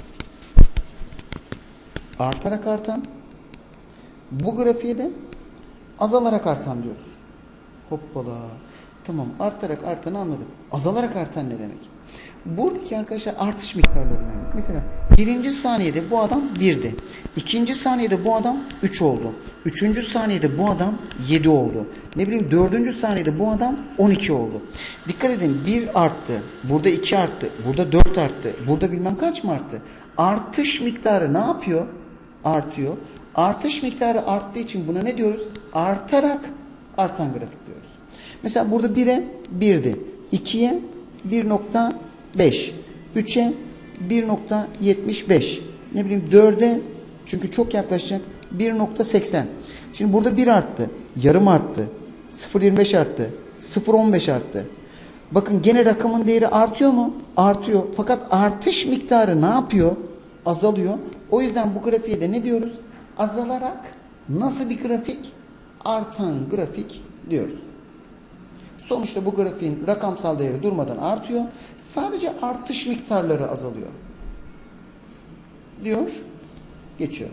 artarak artan, bu grafiğe de azalarak artan diyoruz. Hoppala. Tamam, artarak artanı anladık. Azalarak artan ne demek? Buradaki arkadaşlar artış miktarları önemli. Mesela birinci saniyede bu adam birdi. İkinci saniyede bu adam üç oldu. Üçüncü saniyede bu adam yedi oldu. Ne bileyim dördüncü saniyede bu adam on iki oldu. Dikkat edin, bir arttı. Burada iki arttı. Burada dört arttı. Burada bilmem kaç mı arttı? Artış miktarı ne yapıyor? Artıyor. Artış miktarı arttığı için buna ne diyoruz? Artarak artan grafik diyoruz. Mesela burada bire birdi. ikiye bir nokta beş. üçe bir nokta yetmiş beş. Ne bileyim dörde çünkü çok yaklaşacak bir nokta seksen. Şimdi burada bir arttı. Yarım arttı. sıfır virgül yirmi beş arttı. sıfır virgül on beş arttı. Bakın gene rakamın değeri artıyor mu? Artıyor. Fakat artış miktarı ne yapıyor? Azalıyor. O yüzden bu grafiğe de ne diyoruz? Azalarak nasıl bir grafik? Artan grafik diyoruz. Sonuçta bu grafiğin rakamsal değeri durmadan artıyor. Sadece artış miktarları azalıyor. Diyor. Geçiyor.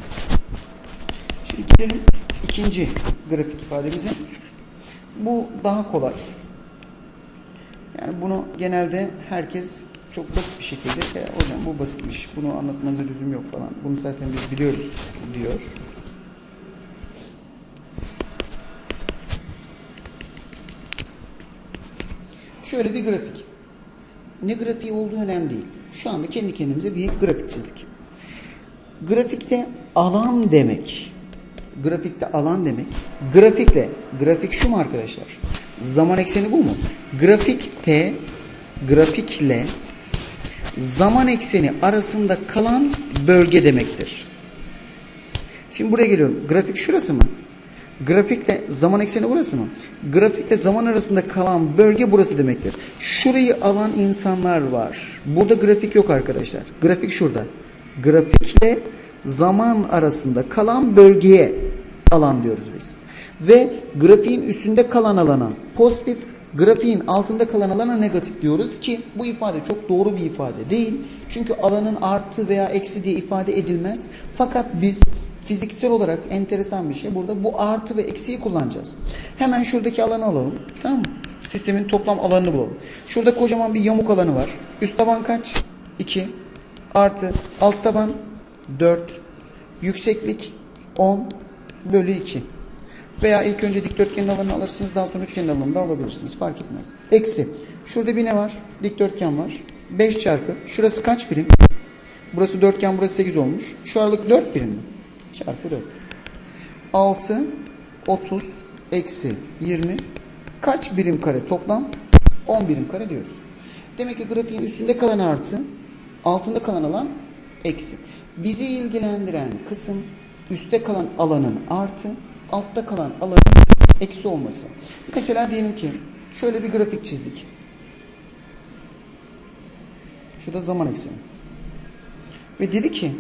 Şimdi gelelim ikinci grafik ifademize. Bu daha kolay. Yani bunu genelde herkes çok basit bir şekilde e, hocam bu basitmiş, bunu anlatmanıza lüzum yok falan. Bunu zaten biz biliyoruz diyor. Şöyle bir grafik. Ne grafiği olduğu önemli değil. Şu anda kendi kendimize bir grafik çizdik. Grafikte alan demek. Grafikte alan demek. Grafikle, grafik şu mu arkadaşlar? Zaman ekseni bu mu? Grafikte, grafikle zaman ekseni arasında kalan bölge demektir. Şimdi buraya geliyorum. Grafik şurası mı? Grafikle zaman ekseni burası mı? Grafikle zaman arasında kalan bölge burası demektir. Şurayı alan insanlar var. Burada grafik yok arkadaşlar. Grafik şurada. Grafikle zaman arasında kalan bölgeye alan diyoruz biz. Ve grafiğin üstünde kalan alana pozitif, grafiğin altında kalan alana negatif diyoruz ki bu ifade çok doğru bir ifade değil. Çünkü alanın artı veya eksi diye ifade edilmez. Fakat biz fiziksel olarak enteresan bir şey. Burada bu artı ve eksiyi kullanacağız. Hemen şuradaki alanı alalım. Tamam mı? Sistemin toplam alanını bulalım. Şurada kocaman bir yamuk alanı var. Üst taban kaç? iki. Artı alt taban dört. Yükseklik on bölü iki. Veya ilk önce dikdörtgenin alanını alırsınız. Daha sonra üçgenin alanını da alabilirsiniz. Fark etmez. Eksi. Şurada bir ne var? Dikdörtgen var. beş çarpı. Şurası kaç birim? Burası dörtgen, burası sekiz olmuş. Şu aralık dört birim mi? Çarpı dört. altı, otuz, eksi yirmi. Kaç birim kare toplam? on birim kare diyoruz. Demek ki grafiğin üstünde kalan artı, altında kalan alan eksi. Bizi ilgilendiren kısım üstte kalan alanın artı, altta kalan alanın eksi olması. Mesela diyelim ki şöyle bir grafik çizdik. Şurada zaman ekseni. Ve dedi ki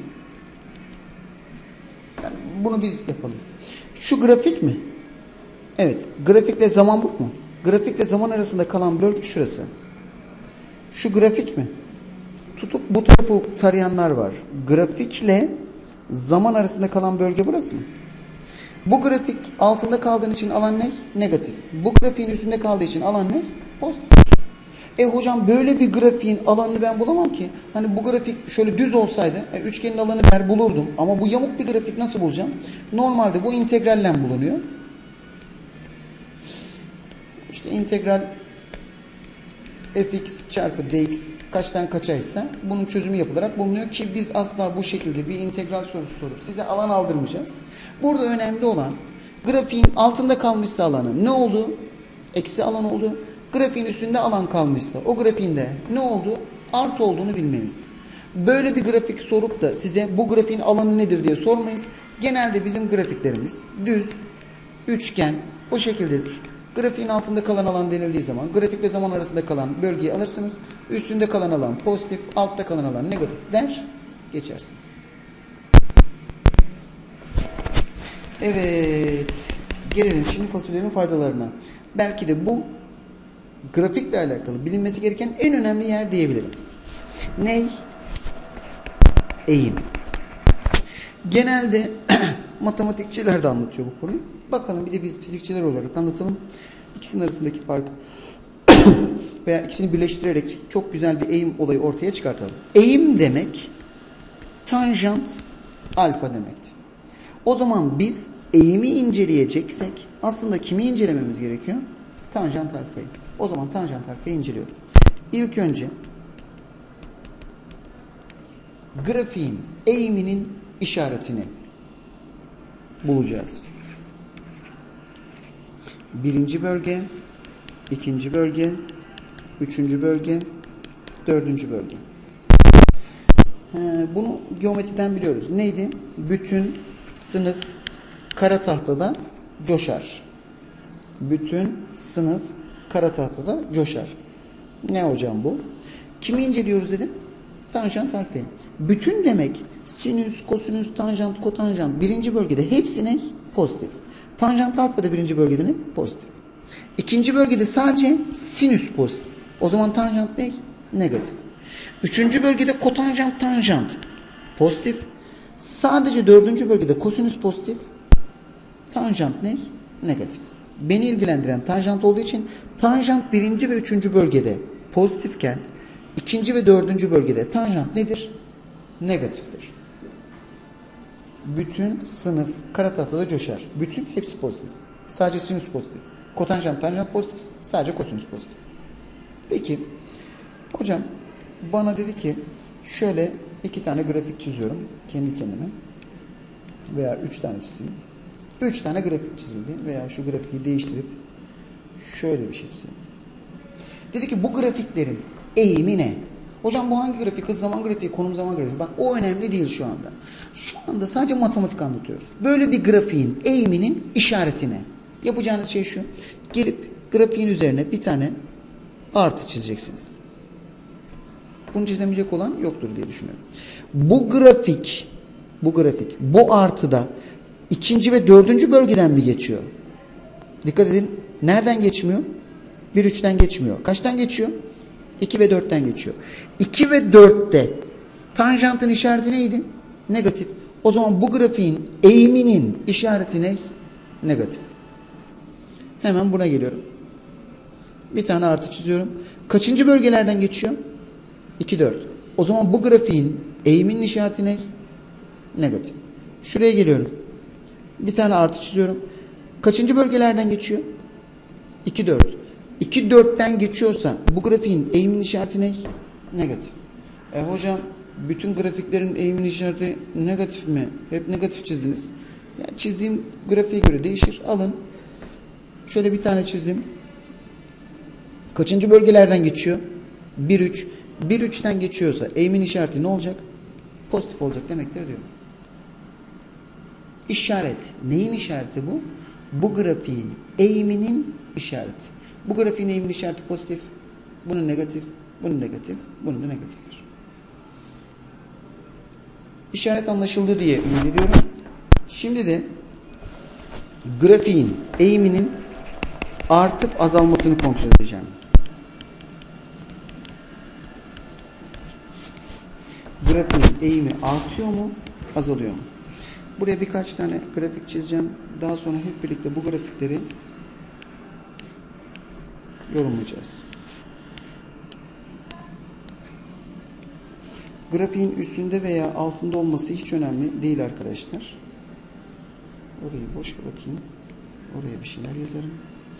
yani bunu biz yapalım. Şu grafik mi? Evet. Grafikle zaman bu mu? Grafikle zaman arasında kalan bölge şurası. Şu grafik mi? Tutup bu tarafı tarayanlar var. Grafikle zaman arasında kalan bölge burası mı? Bu grafik altında kaldığın için alan ne? Negatif. Bu grafiğin üstünde kaldığı için alan ne? Pozitif. E hocam böyle bir grafiğin alanını ben bulamam ki. Hani bu grafik şöyle düz olsaydı e, üçgenin alanı der bulurdum. Ama bu yamuk bir grafik nasıl bulacağım? Normalde bu integralle bulunuyor. İşte integral fx çarpı dx kaçtan kaçaysa bunun çözümü yapılarak bulunuyor ki biz asla bu şekilde bir integral sorusu sorup size alan aldırmayacağız. Burada önemli olan grafiğin altında kalmışsa alanı ne oldu? Eksi alan oldu. Grafiğin üstünde alan kalmışsa o grafiğinde ne oldu? Artı olduğunu bilmeniz. Böyle bir grafik sorup da size bu grafiğin alanı nedir diye sormayız. Genelde bizim grafiklerimiz düz, üçgen o şekildedir. Grafiğin altında kalan alan denildiği zaman grafikle zaman arasında kalan bölgeyi alırsınız. Üstünde kalan alan pozitif, altta kalan alan negatif der, geçersiniz. Evet, gelelim şimdi fasulyenin faydalarına. Belki de bu grafikle alakalı bilinmesi gereken en önemli yer diyebilirim. Ne? Eğim. Genelde matematikçiler de anlatıyor bu konuyu. Bakalım bir de biz fizikçiler olarak anlatalım. İkisinin arasındaki farkı veya ikisini birleştirerek çok güzel bir eğim olayı ortaya çıkartalım. Eğim demek tanjant alfa demekti. O zaman biz eğimi inceleyeceksek aslında kimi incelememiz gerekiyor? Tanjant alfayı. O zaman tanjant alfayı inceliyorum. İlk önce grafiğin eğiminin işaretini bulacağız. Birinci bölge, ikinci bölge, üçüncü bölge, dördüncü bölge. Bunu geometriden biliyoruz. Neydi? Bütün sınıf kara tahtada coşar. Bütün sınıf kara tahtada coşar. Ne hocam bu? Kimi inceliyoruz dedim? Tanjant alfayı. Bütün demek sinüs, kosinüs, tanjant, kotanjant birinci bölgede hepsine pozitif. Tanjant alfa da birinci bölgede ne? Pozitif. İkinci bölgede sadece sinüs pozitif. O zaman tanjant ne? Negatif. Üçüncü bölgede kotanjant, tanjant pozitif. Sadece dördüncü bölgede kosinüs pozitif. Tanjant ne? Negatif. Beni ilgilendiren tanjant olduğu için tanjant birinci ve üçüncü bölgede pozitifken ikinci ve dördüncü bölgede tanjant nedir? Negatiftir. Bütün sınıf kara tahtada coşar. Bütün hepsi pozitif. Sadece sinüs pozitif. Kotanjant, tanjant pozitif. Sadece kosinüs pozitif. Peki hocam bana dedi ki şöyle iki tane grafik çiziyorum kendi kendime veya üç tane çizeyim. Üç tane grafik çizildi veya şu grafiği değiştirip şöyle bir şey çizeyim. Dedi ki bu grafiklerin eğimi ne? Hocam bu hangi grafik? Hız zaman grafiği, konum zaman grafiği. Bak o önemli değil şu anda. Şu anda sadece matematik anlatıyoruz. Böyle bir grafiğin eğiminin işareti ne? Yapacağınız şey şu. Gelip grafiğin üzerine bir tane artı çizeceksiniz. Bunu çizemeyecek olan yoktur diye düşünüyorum. Bu grafik, bu grafik, bu artıda ikinci ve dördüncü bölgeden mi geçiyor? Dikkat edin. Nereden geçmiyor? bir üçten geçmiyor. Kaçtan geçiyor? iki ve dörtten geçiyor. iki ve dörtte tanjantın işareti neydi? Negatif. O zaman bu grafiğin eğiminin işareti ne? Negatif. Hemen buna geliyorum. Bir tane artı çiziyorum. Kaçıncı bölgelerden geçiyor? iki dört. O zaman bu grafiğin eğiminin işareti ne? Negatif. Şuraya geliyorum. Bir tane artı çiziyorum. Kaçıncı bölgelerden geçiyor? iki dört. iki dörtten geçiyorsa bu grafiğin eğimin işareti ne? Negatif. E hocam bütün grafiklerin eğimin işareti negatif mi? Hep negatif çizdiniz. Yani çizdiğim grafiğe göre değişir. Alın. Şöyle bir tane çizdim. Kaçıncı bölgelerden geçiyor? bir üç. bir üçten geçiyorsa eğimin işareti ne olacak? Pozitif olacak demektir diyor. İşaret. Neyin işareti bu? Bu grafiğin eğiminin işareti. Bu grafiğin eğiminin işareti pozitif. Bunun negatif. Bunun negatif. Bunun da negatiftir. İşaret anlaşıldı diye ümit ediyorum. Şimdi de grafiğin eğiminin artıp azalmasını kontrol edeceğim. Grafiğin eğimi artıyor mu, azalıyor mu? Buraya birkaç tane grafik çizeceğim. Daha sonra hep birlikte bu grafikleri yorumlayacağız. Grafiğin üstünde veya altında olması hiç önemli değil arkadaşlar. Orayı boş bırakayım. Oraya bir şeyler yazarım.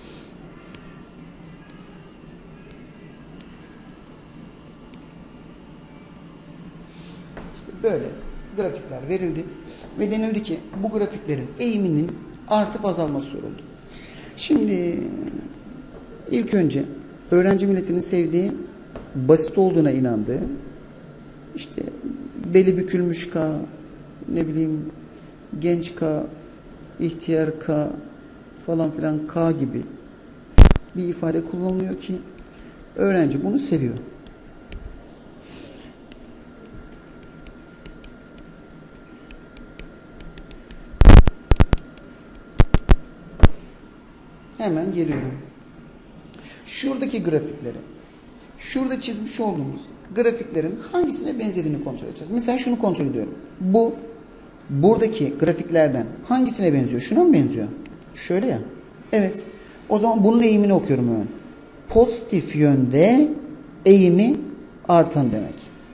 İşte böyle grafikler verildi ve denildi ki bu grafiklerin eğiminin artıp azalması soruldu. Şimdi ilk önce öğrenci milletinin sevdiği, basit olduğuna inandığı, işte beli bükülmüş K, ne bileyim genç K, ihtiyar K falan filan K gibi bir ifade kullanılıyor ki öğrenci bunu seviyor. Hemen geliyorum. Şuradaki grafikleri, şurada çizmiş olduğumuz grafiklerin hangisine benzediğini kontrol edeceğiz. Mesela şunu kontrol ediyorum. Bu, buradaki grafiklerden hangisine benziyor? Şuna mı benziyor? Şöyle ya. Evet. O zaman bunun eğimini okuyorum hemen. Pozitif yönde eğimi artan demek.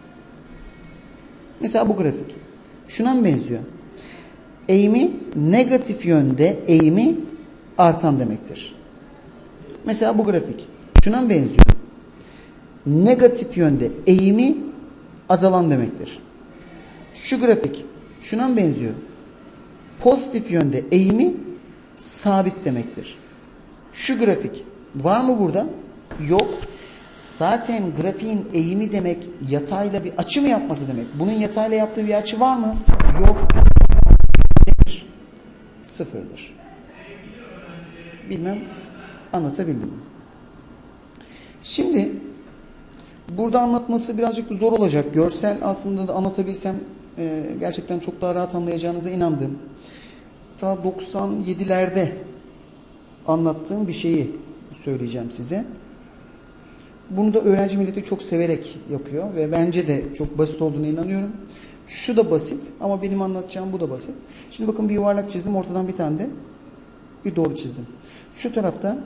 Mesela bu grafik. Şuna mı benziyor? Eğimi negatif yönde eğimi artan demektir. Mesela bu grafik. Şuna mı benziyor? Negatif yönde eğimi azalan demektir. Şu grafik şuna mı benziyor? Pozitif yönde eğimi sabit demektir. Şu grafik var mı burada? Yok. Zaten grafiğin eğimi demek yatayla bir açı mı yapması demek. Bunun yatayla yaptığı bir açı var mı? Yok. Sıfırdır. Bilmem anlatabildim mi? Şimdi burada anlatması birazcık zor olacak. Görsel aslında da anlatabilsem e, gerçekten çok daha rahat anlayacağınıza inandım. Ta doksan yedilerde anlattığım bir şeyi söyleyeceğim size. Bunu da öğrenci milleti çok severek yapıyor ve bence de çok basit olduğuna inanıyorum. Şu da basit ama benim anlatacağım bu da basit. Şimdi bakın bir yuvarlak çizdim, ortadan bir tane de bir doğru çizdim. Şu tarafta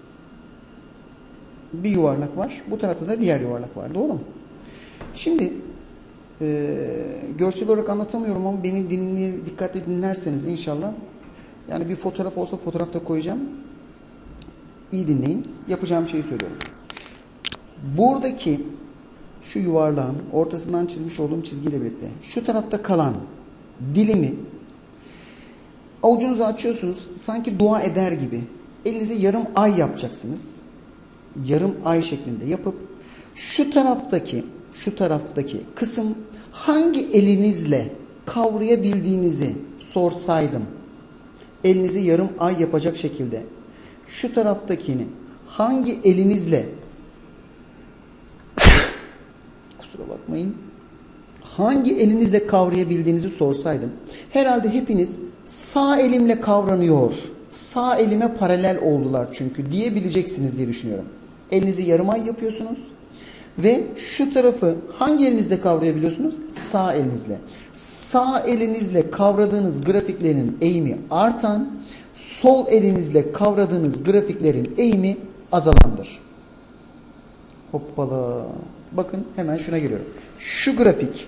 bir yuvarlak var. Bu tarafta da diğer yuvarlak var. Doğru mu? Şimdi e, görsel olarak anlatamıyorum ama beni dinle, dikkatli dinlerseniz inşallah, yani bir fotoğraf olsa fotoğrafta koyacağım. İyi dinleyin. Yapacağım şeyi söylüyorum. Buradaki şu yuvarlağın ortasından çizmiş olduğum çizgiyle birlikte şu tarafta kalan dilimi avucunuzu açıyorsunuz. Sanki dua eder gibi. Elinize yarım ay yapacaksınız. Yarım ay şeklinde yapıp şu taraftaki şu taraftaki kısım hangi elinizle kavrayabildiğinizi sorsaydım, elinizi yarım ay yapacak şekilde şu taraftakini hangi elinizle kusura bakmayın hangi elinizle kavrayabildiğinizi sorsaydım, herhalde hepiniz sağ elimle kavranıyor, sağ elime paralel oldular çünkü diyebileceksiniz diye düşünüyorum. Elinizi yarım ay yapıyorsunuz ve şu tarafı hangi elinizle kavrayabiliyorsunuz? Sağ elinizle. Sağ elinizle kavradığınız grafiklerin eğimi artan, sol elinizle kavradığınız grafiklerin eğimi azalandır. Hoppala. Bakın hemen şuna geliyorum. Şu grafik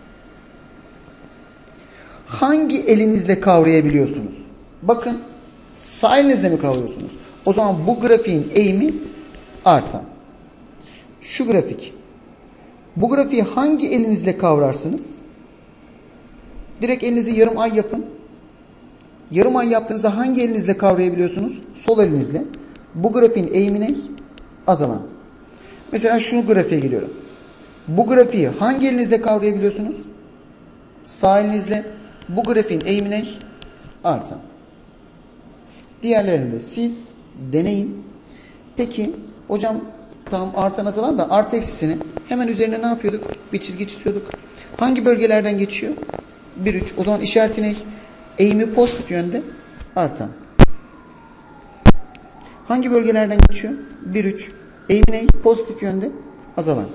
hangi elinizle kavrayabiliyorsunuz? Bakın sağ elinizle mi kavruyorsunuz? O zaman bu grafiğin eğimi artan. Şu grafik. Bu grafiği hangi elinizle kavrarsınız? Direkt elinizi yarım ay yapın. Yarım ay yaptığınızda hangi elinizle kavrayabiliyorsunuz? Sol elinizle. Bu grafiğin eğimi ne? Azalan. Mesela şu grafiğe geliyorum. Bu grafiği hangi elinizle kavrayabiliyorsunuz? Sağ elinizle. Bu grafiğin eğimi ne? Artan. Diğerlerini de siz deneyin. Peki hocam tam artan azalan da artı eksisini hemen üzerine ne yapıyorduk? Bir çizgi çiziyorduk. Hangi bölgelerden geçiyor? bir üç. O zaman işareti ne? Eğimi pozitif yönde artan. Hangi bölgelerden geçiyor? bir üç. Eğimi ne? Pozitif yönde azalan.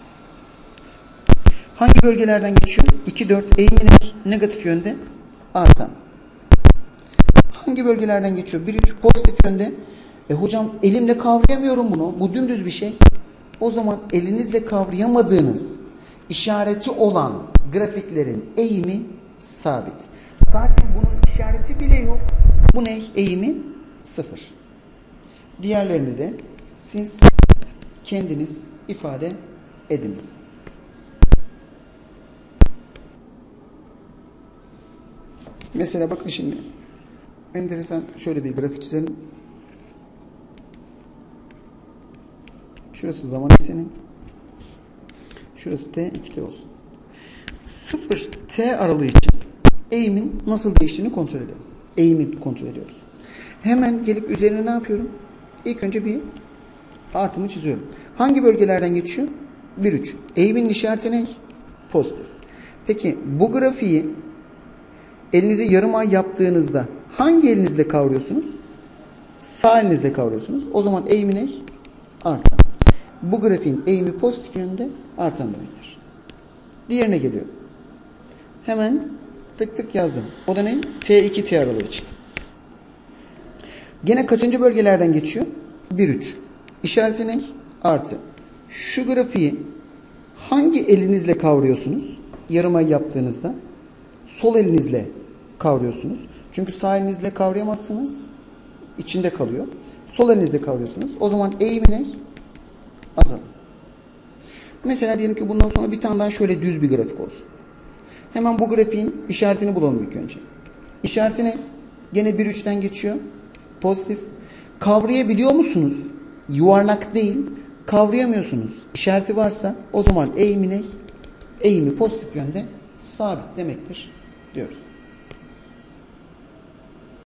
Hangi bölgelerden geçiyor? iki dört. Eğimi ne? Negatif yönde artan. Hangi bölgelerden geçiyor? bir üç. Pozitif yönde. E hocam elimle kavrayamıyorum bunu. Bu dümdüz bir şey. O zaman elinizle kavrayamadığınız işareti olan grafiklerin eğimi sabit. Zaten bunun işareti bile yok. Bu ne? Eğimi sıfır. Diğerlerini de siz kendiniz ifade ediniz. Mesela bakın şimdi. Enteresan şöyle bir grafik çizelim. Şurası zaman eksenin. Şurası T, iki T olsun. sıfır T aralığı için eğimin nasıl değiştiğini kontrol edelim. Eğimi kontrol ediyoruz. Hemen gelip üzerine ne yapıyorum? İlk önce bir artımı çiziyorum. Hangi bölgelerden geçiyor? bir üç. Eğimin işareti ne? Pozitif. Peki bu grafiği elinizi yarım ay yaptığınızda hangi elinizle kavruyorsunuz? Sağ elinizle kavruyorsunuz. O zaman eğimi ne? Artan. Bu grafiğin eğimi pozitif yönde artan demektir. Diğerine geliyorum. Hemen tık tık yazdım. O da ne? T iki T aralığı için. Gene kaçıncı bölgelerden geçiyor? bir üç. İşareti ne? Artı. Şu grafiği hangi elinizle kavruyorsunuz? Yarım ay yaptığınızda sol elinizle kavruyorsunuz. Çünkü sağ elinizle kavrayamazsınız. İçinde kalıyor. Sol elinizle kavruyorsunuz. O zaman eğimi ne? Azalır. Mesela diyelim ki bundan sonra bir tane daha şöyle düz bir grafik olsun. Hemen bu grafiğin işaretini bulalım ilk önce. İşareti ne? Gene bir üçten geçiyor. Pozitif. Kavrayabiliyor musunuz? Yuvarlak değil. Kavrayamıyorsunuz. İşareti varsa o zaman eğimi ne? Eğimi pozitif yönde sabit demektir diyoruz.